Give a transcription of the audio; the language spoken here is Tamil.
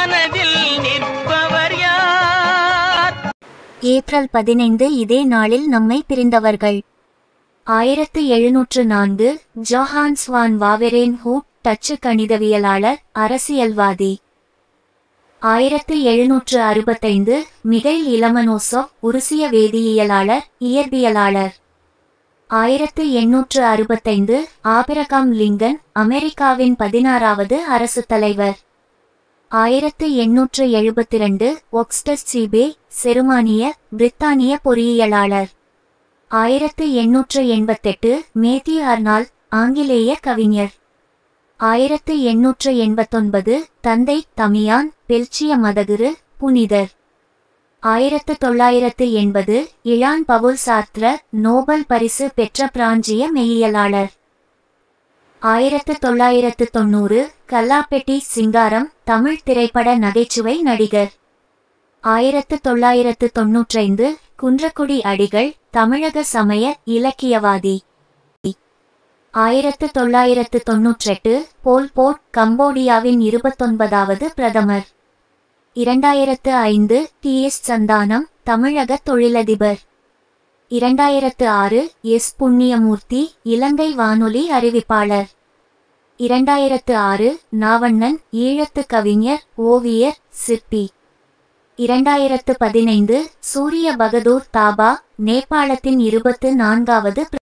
மனதில் நிற்பவர் யார்? ஏப்ரல் 15 இதே நாளில் நம்மை பிரிந்தவர்கள். 1704 ஜோஹான்ஸ் வான் வாவெரேன்ஹூட், டச்சு கணிதவியலாளர், அரசியல்வாதி. 1765 மிகைல் இலமனோசோவ், உருசிய வேதியியலாளர், இயற்பியலாளர். 1865 ஆபிரகாம் லிங்கன், அமெரிக்காவின் 16வது அரசுத் தலைவர். 1872 ஒக்ஸ்டஸ் சீபே, செருமானிய, பிரித்தானிய பொறியியலாளர். 1888 மேத்யூ அர்னால்ட், ஆங்கிலேய கவிஞர். 1889 தந்தை தமியான், பெல்ஜிய மதகுரு, புனிதர். 1980 இழான் பவுல் சார்த்ர, நோபல் பரிசு பெற்ற பிரான்சிய மெய்யியலாளர். 1990 கல்லாப்பெட்டி சிங்காரம், தமிழ் திரைப்பட நகைச்சுவை நடிகர். 1995 குன்றக்குடி அடிகள், தமிழக சமய இலக்கியவாதி. 1998 போல் போட், கம்போடியாவின் 29வது பிரதமர். 2005 டி.எஸ். சந்தானம், தமிழக தொழிலதிபர். 2006 எஸ். புண்ணியமூர்த்தி, இலங்கை வானொலி அறிவிப்பாளர். 2006 நாவண்ணன், ஈழத்து கவிஞர், ஓவியர், சிற்பி. 2015 சூரிய பகதூர் தாபா, நேபாளத்தின் 24வது